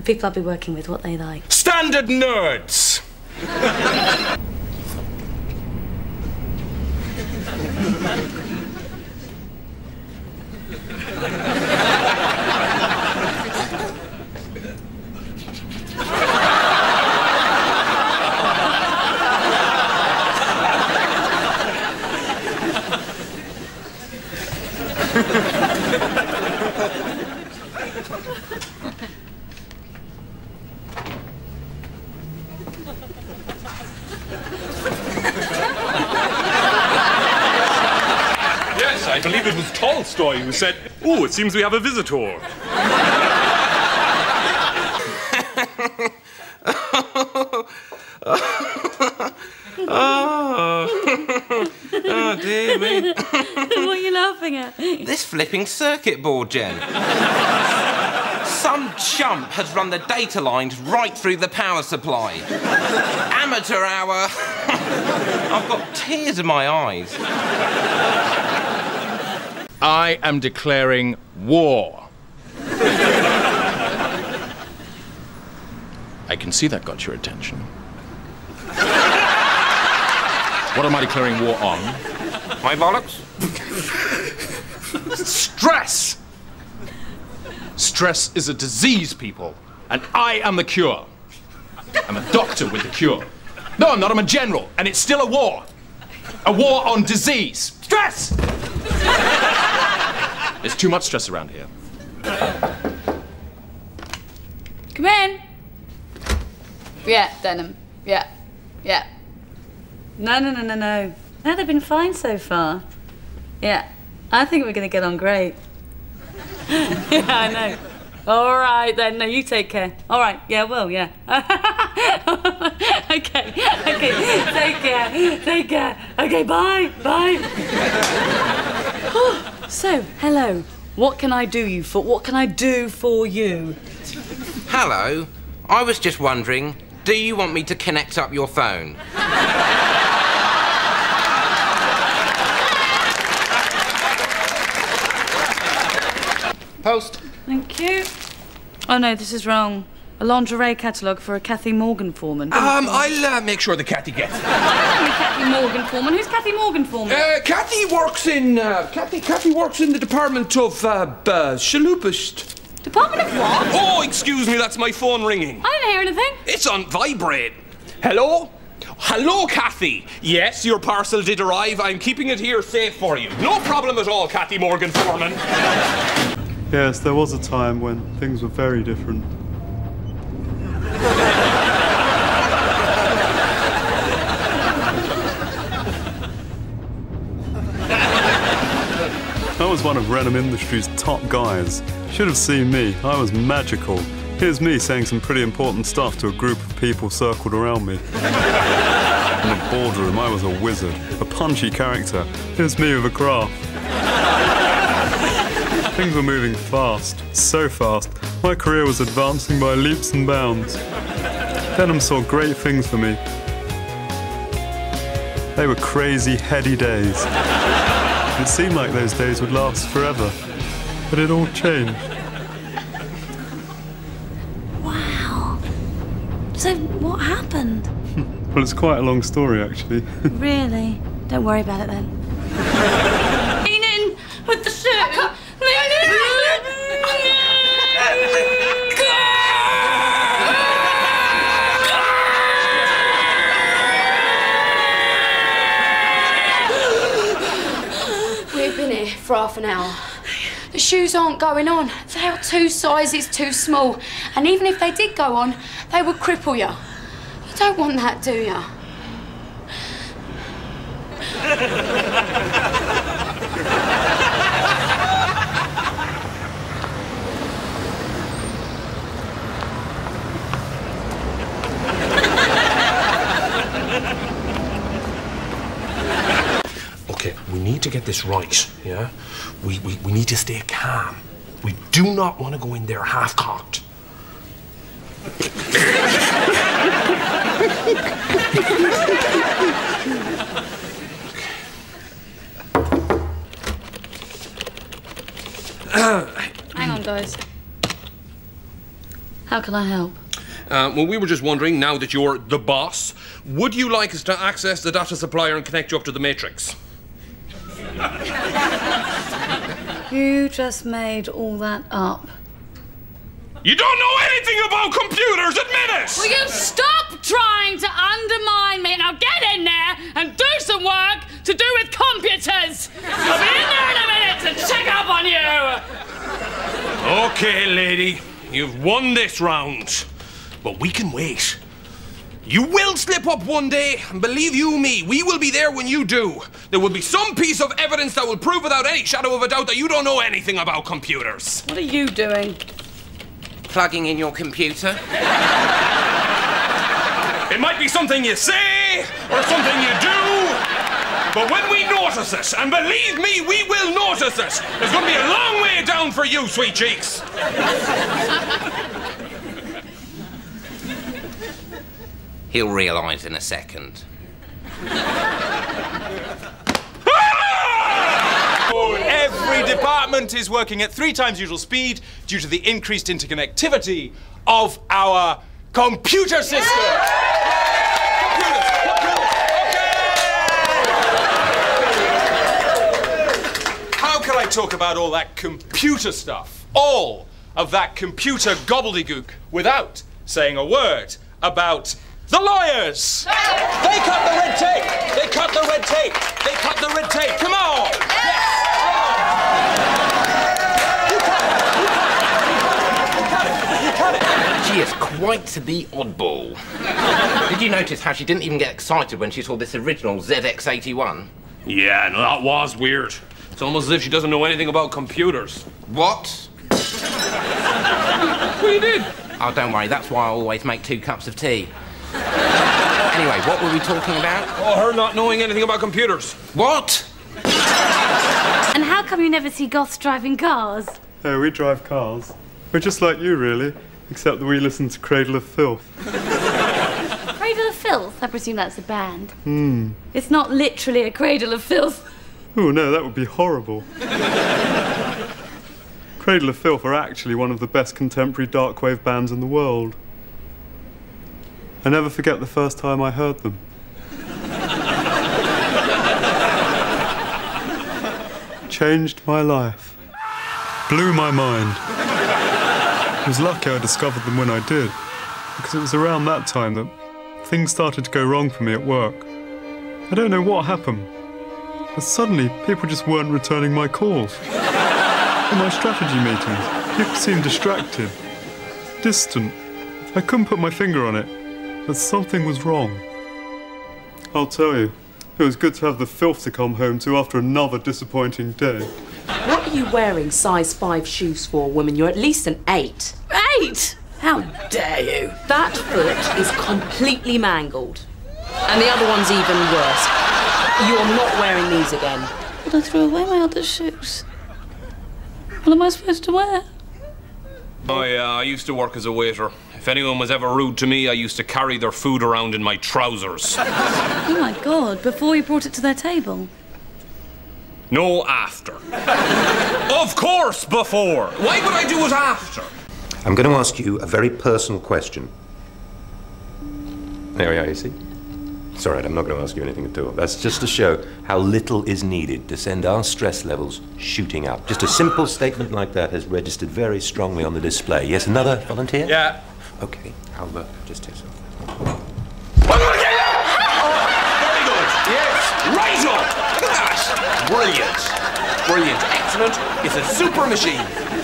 The people I'll be working with, what they like. Standard nerds! Yes, I believe it was Tolstoy who said, "Oh, it seems we have a visitor." Oh, dear me. What are you laughing at? This flipping circuit board, Jen. Some chump has run the data lines right through the power supply. Amateur hour. I've got tears in my eyes. I am declaring war. I can see that got your attention. What am I declaring war on? My bollocks? Stress! Stress is a disease, people, and I am the cure. I'm a doctor with the cure. No, I'm not, I'm a general, and it's still a war. A war on disease. Stress! There's too much stress around here. Come in. Yeah, Denham. Yeah. Yeah. No. No, they've been fine so far. Yeah, I think we're going to get on great. Yeah, I know. All right, then. No, you take care. All right. Yeah, well, yeah. Okay. Take care. Okay, bye. So, hello. What can I do for you? Hello. I was just wondering, do you want me to connect up your phone? Post. Thank you. Oh no, this is wrong. A lingerie catalogue for a Kathy Morgan foreman. I'll make sure that Kathy gets it. Kathy Morgan foreman. Who's Kathy Morgan foreman? Kathy works in the department of Shaloupist. Department of what? Oh, excuse me, that's my phone ringing. I didn't hear anything. It's on vibrate. Hello? Hello, Kathy. Yes, your parcel did arrive. I'm keeping it here safe for you. No problem at all, Kathy Morgan foreman. Yes, there was a time when things were very different. I was one of Reynholm Industries' top guys. Should have seen me. I was magical. Here's me saying some pretty important stuff to a group of people circled around me. In the boardroom, I was a wizard, a punchy character. Here's me with a graph. Things were moving fast, so fast. My career was advancing by leaps and bounds. Denham saw great things for me. They were crazy, heady days. It seemed like those days would last forever, but it all changed. Wow. So what happened? Well, it's quite a long story, actually. Really? Don't worry about it then. Lean in with the suit. We've been here for half an hour. The shoes aren't going on. They are 2 sizes too small. And even if they did go on, they would cripple you. You don't want that, do you? Okay, we need to get this right, yeah? We need to stay calm. We do not want to go in there half-cocked. Hang on, guys. How can I help? Well, we were just wondering, now that you're the boss, would you like us to access the data supplier and connect you up to the matrix? You just made all that up. You don't know anything about computers, admit it! Will you stop trying to undermine me? Now get in there and do some work to do with computers! I'll be in there in a minute to check up on you! Okay, lady, you've won this round. But we can wait. You will slip up one day, and believe you me, we will be there when you do. There will be some piece of evidence that will prove without any shadow of a doubt that you don't know anything about computers. What are you doing? Plugging in your computer. It might be something you say, or something you do, but when we notice it, and believe me, we will notice it, there's going to be a long way down for you, sweet cheeks. He'll realise in a second. Every department is working at 3 times usual speed due to the increased interconnectivity of our computer system. How can I talk about all that computer stuff, all of that computer gobbledygook, without saying a word about the lawyers? They cut the red tape! They cut the red tape! They cut the red tape! Come on! Yes! She is quite the oddball. Did you notice how she didn't even get excited when she saw this original ZX81? Yeah, no, that was weird. It's almost as if she doesn't know anything about computers. What? Well, you did. Oh, don't worry, that's why I always make 2 cups of tea. Anyway, what were we talking about? Oh, her not knowing anything about computers. What? And how come you never see goths driving cars? Hey, we drive cars. We're just like you, really, except that we listen to Cradle of Filth. Cradle of Filth? I presume that's a band. It's not literally a cradle of filth. Oh no, that would be horrible. Cradle of Filth are actually one of the best contemporary darkwave bands in the world. I never forget the first time I heard them. Changed my life. Blew my mind. I was lucky I discovered them when I did, because it was around that time that things started to go wrong for me at work. I don't know what happened, but suddenly people just weren't returning my calls. In my strategy meetings, people seemed distracted, distant. I couldn't put my finger on it, but something was wrong. I'll tell you, it was good to have the filth to come home to after another disappointing day. What are you wearing size 5 shoes for, woman? You're at least an 8. 8? How dare you? That foot is completely mangled. And the other one's even worse. You're not wearing these again. But I threw away my other shoes. What am I supposed to wear? Oh yeah, I used to work as a waiter. If anyone was ever rude to me, I used to carry their food around in my trousers. Oh my God, before you brought it to their table? No, after. Of course, before. Why would I do it after? I'm going to ask you a very personal question. There we are, you see? It's all right, I'm not going to ask you anything at all. That's just to show how little is needed to send our stress levels shooting up. Just a simple statement like that has registered very strongly on the display. Yes, another volunteer? Yeah. Okay, I'll just take some. Very good. Yes. Reynholm. Look at that. Brilliant. Brilliant. Excellent. It's a super machine.